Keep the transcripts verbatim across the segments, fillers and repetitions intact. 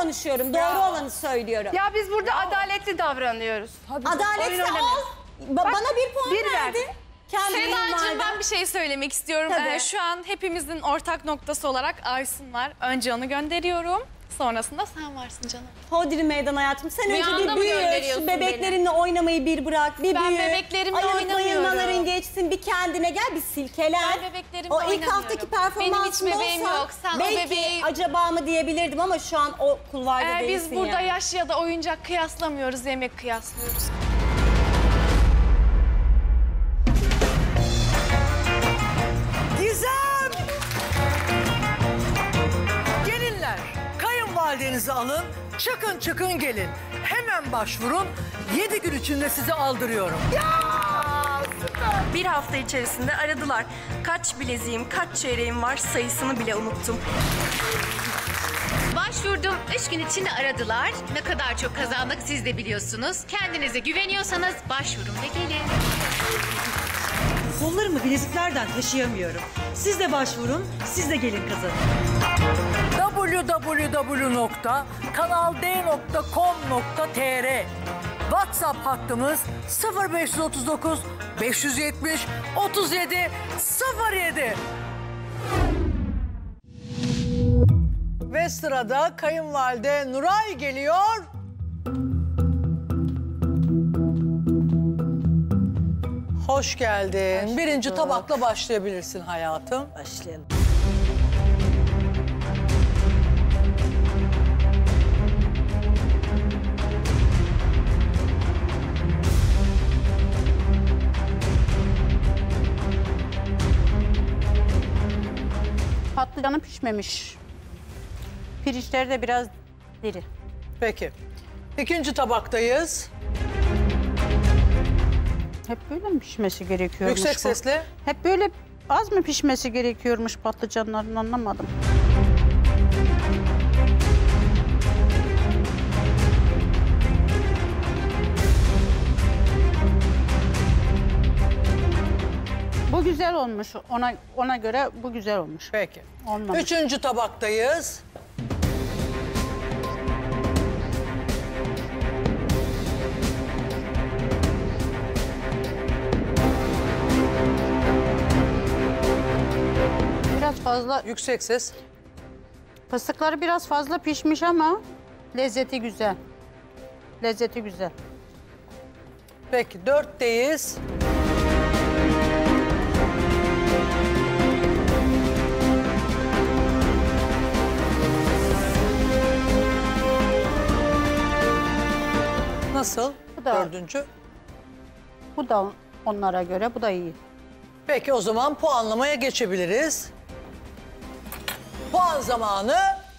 konuşuyorum. Doğru Ya. olanı söylüyorum. Ya biz burada ya. adaletli davranıyoruz. Adaletli ol. Ba Bak, bana bir puan bir verdi. Sedacığım ben bir şey söylemek istiyorum. Ee, şu an hepimizin ortak noktası olarak Aysun var. Önce onu gönderiyorum. Sonrasında sen varsın canım. Hodri meydan hayatım. Sen Bir önce anda bir mı büyü, gönderiyorsun şu bebeklerinle oynamayı bir bırak, bir Ben büyü. bebeklerimle Ayılıp oynamıyorum. bayılmaların geçsin, bir kendine gel, bir silkelen. Ben bebeklerimle O ilk oynamıyorum. haftaki Benim hiç performansında bebeğim olsan, yok. Sen o belki bebeği- acaba mı diyebilirdim ama şu an o kulvarda Ee, değilsin biz burada yani. yaş ya da oyuncak kıyaslamıyoruz, yemek kıyaslıyoruz. Gizem! Gelinler, kayınvalidenizi alın, çıkın çıkın gelin. Hemen başvurun, yedi gün içinde sizi aldırıyorum. Bir hafta içerisinde aradılar. Kaç bileziğim, kaç çeyreğim var sayısını bile unuttum. Başvurdum, üç gün içinde aradılar. Ne kadar çok kazandık siz de biliyorsunuz. Kendinize güveniyorsanız başvurun ve gelin. Kollarımı bileziklerden taşıyamıyorum. Siz de başvurun, siz de gelin kazanın. w w w nokta kanal d nokta com nokta t r WhatsApp hattımız sıfır beş otuz dokuz beş yüz yetmiş otuz yedi sıfır yedi. Ve sırada kayınvalide Nuray geliyor. Hoş geldin. Hoş Birinci bulduk. tabakla başlayabilirsin hayatım. Başlayalım. Patlıcanı pişmemiş. Pirinçleri de biraz diri. Peki. İkinci tabaktayız. Hep böyle mi pişmesi gerekiyormuş Yüksek bu? sesle. Hep böyle az mı pişmesi gerekiyormuş patlıcanların, anlamadım. Bu güzel olmuş. Ona ona göre bu güzel olmuş. Peki. Olmamış. Üçüncü tabaktayız. Biraz fazla, Yüksek ses. fıstıkları biraz fazla pişmiş ama lezzeti güzel. Lezzeti güzel. Peki dörtteyiz. Nasıl? Bu da- Dördüncü. Bu da onlara göre bu da iyi. Peki o zaman puanlamaya geçebiliriz. Puan zamanı.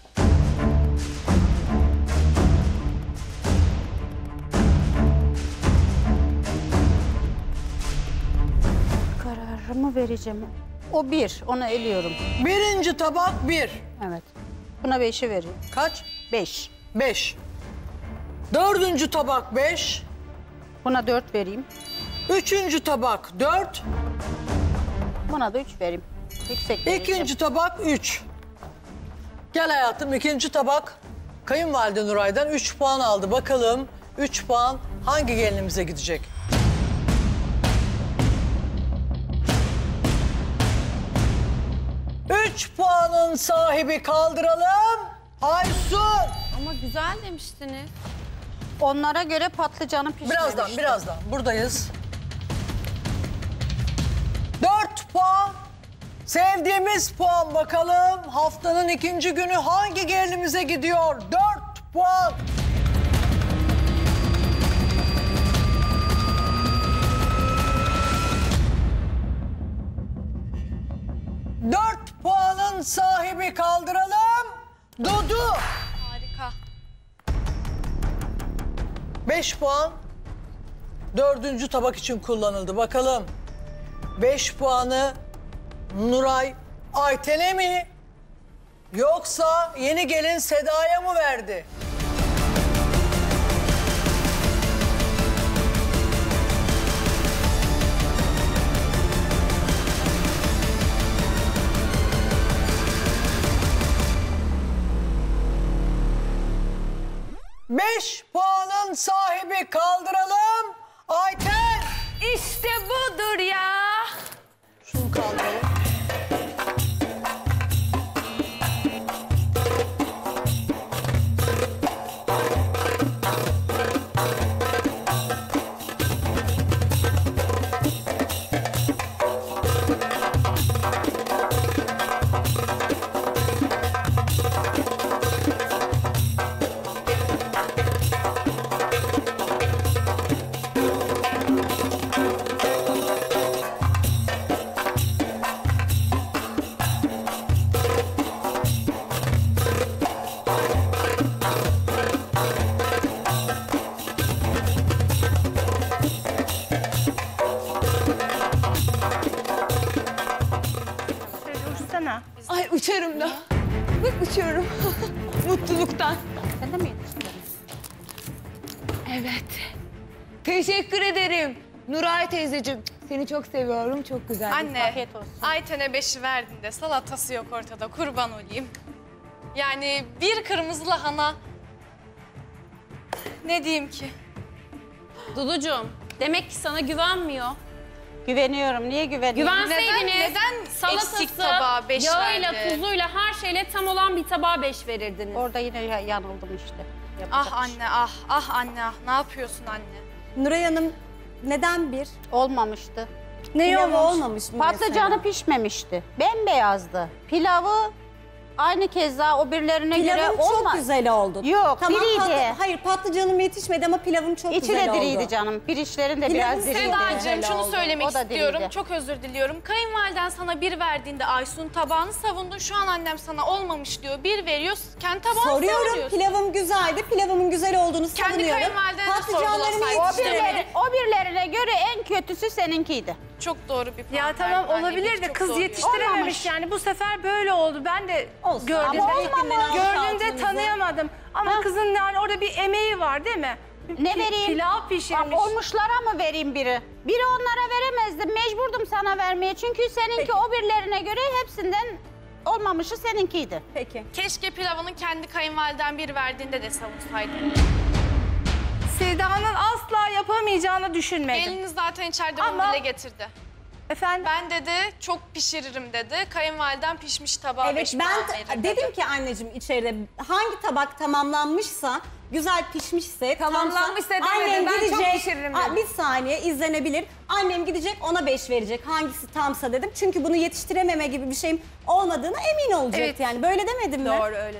Kararımı vereceğim. O bir, onu eliyorum. Birinci tabak bir. Evet. Buna beşi veriyorum. Kaç? Beş. Beş. Dördüncü tabak beş. Buna dört vereyim. Üçüncü tabak dört. Buna da üç vereyim. Yüksek vereceğim. İkinci tabak üç. Gel hayatım, ikinci tabak kayınvalide Nuray'dan üç puan aldı. Bakalım üç puan hangi gelinimize gidecek? Üç puanın sahibi kaldıralım. Aysun. Ama güzel demiştiniz. Onlara göre patlıcanı pişmemiş. Birazdan, birazdan. Buradayız. Dört puan. Sevdiğimiz puan bakalım. Haftanın ikinci günü hangi gelinimize gidiyor? Dört puan. Dört puanın sahibi kaldıralım. Dudu. Harika. Beş puan dördüncü tabak için kullanıldı. Bakalım beş puanı Nuray Ayten'e mi yoksa yeni gelin Seda'ya mı verdi? beş puanın sahibi kaldıralım. Ayten. İşte budur ya. Şunu kaldıralım. Ay uçarım da. Bak uçuyorum. Mutluluktan. Sen de mi yetiştirdin? Evet. Teşekkür ederim. Nuray teyzeciğim. Seni çok seviyorum. Çok güzel. Anne, Afiyet olsun. Ayten'e beşi verdiğinde salatası yok ortada, kurban olayım. Yani bir kırmızı lahana, ne diyeyim ki? Duducuğum, demek ki sana güvenmiyor. Güveniyorum. Niye güveniyorum? Güvenseydiniz Neden- neden salatası, eksik tabağa beş yağıyla, verdi? tuzuyla, her şeyle tam olan bir tabağa beş verirdiniz. Orada yine ya- yanıldım işte. Yapacak Ah bir şey anne, ah, ah anne, ah. Ne yapıyorsun anne? Nuray Hanım neden bir? olmamıştı. Ne Pilavı olmamış mı Patlıcanı mesela? pişmemişti. Bembeyazdı. Pilavı aynı keza o birilerine göre Pilavın çok olmaz. güzel oldu. Yok, diriydi. patlı- hayır patlıcanım yetişmedi ama pilavım çok İçi güzel de oldu. diriydi canım. Pirinçlerin de Pilavın biraz diriydi. Sedacığım Güzel şunu oldu. söylemek O da istiyorum. diriydi. Çok özür diliyorum. Kayınvaliden sana bir verdiğinde Aysun tabağını savundun. Şu an annem sana olmamış diyor. Bir veriyor. Kendi tabağını Soruyorum savunuyorsun. pilavım güzeldi. Pilavımın güzel olduğunu Kendi savunuyorum. kayınvalidene Patlıcanlarımı sorgulasaydın. O, yetiştiremedim. birileri, o birilerine göre en kötüsü seninkiydi. Çok doğru bir puan Ya tamam verdin anne. olabilir de Çok kız doğru. yetiştirememiş Olmamış. yani. Bu sefer böyle oldu. Ben de Olsun. gördüğümde, Ama olmamış. gördüğümde Altınızı. tanıyamadım. Ama Ha. kızın yani orada bir emeği var değil mi? Ne Pi- vereyim? Pilav pişirmiş. Olmuşlara mı vereyim biri? Biri onlara veremezdim. Mecburdum sana vermeye. Çünkü seninki o birilerine göre hepsinden olmamışı seninkiydi. Peki. Keşke pilavını kendi kayınvaliden bir verdiğinde de savunsaydın. Seda'nın asla yapamayacağını düşünmedim. Eliniz zaten içeride bunu Ama- dile getirdi. Efendim? Ben dedi çok pişiririm dedi. Kayınvaliden pişmiş tabağa Evet beş puan verir ben dedi. dedim ki anneciğim içeride hangi tabak tamamlanmışsa, güzel pişmişse, Tamamlanmışsa tamsa, demedim, ben çok pişiririm Aa, dedim. bir saniye izlenebilir. Annem gidecek ona beş verecek. Hangisi tamsa dedim. Çünkü bunu yetiştirememe gibi bir şeyim olmadığına emin olacak Evet. yani. Böyle demedim mi? Doğru öyle.